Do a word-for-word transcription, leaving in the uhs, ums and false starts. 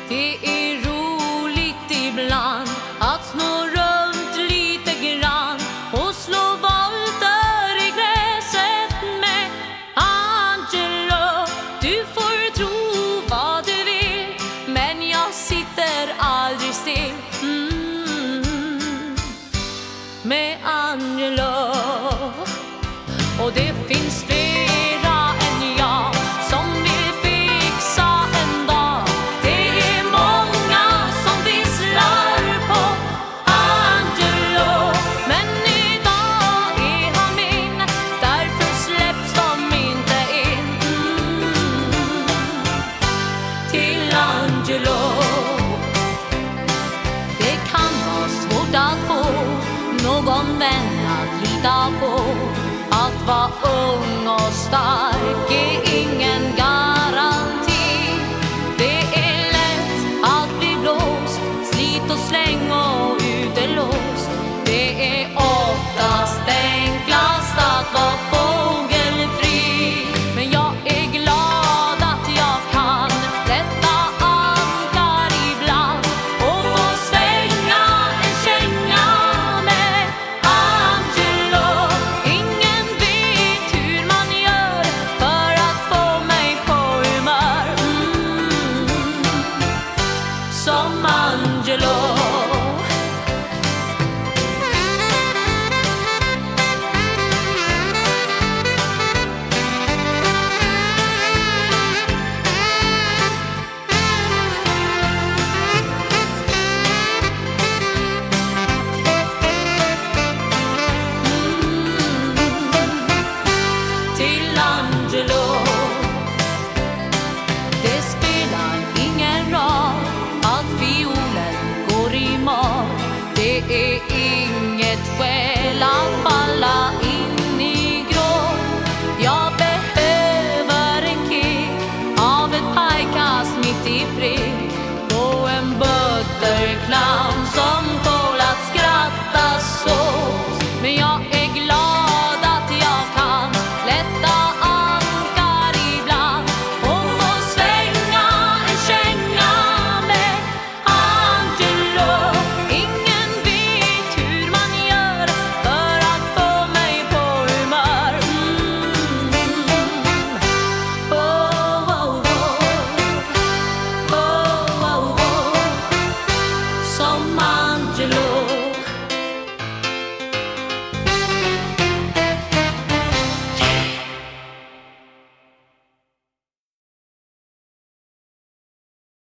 Det är roligt ibland att snå runt lite grann och slå volter i gräset med Angelo. Du får tro vad du vill, men jag sitter aldrig still mm, med Angelo. Och det finns flera än jag som vill fixa en dag. Det är många som visslar på Angelo, men idag är han min, därför släpps de inte in mm, till Angelo. Det kan vara svårt att få någon vän att lita på. Att vara ung och stark är ingen garanti. Det är lätt att bli blåst, slit och släng och utelåst. Det är oftast enklast att vara fågelfri. Men jag är glad att jag kan detta ankar ibland och få svänga en känga med Angelo. Ingen vet hur man gör för att få mig på humör mm, som Angelo. Till Angelo. Det spelar ingen roll att violen går i moll. Det är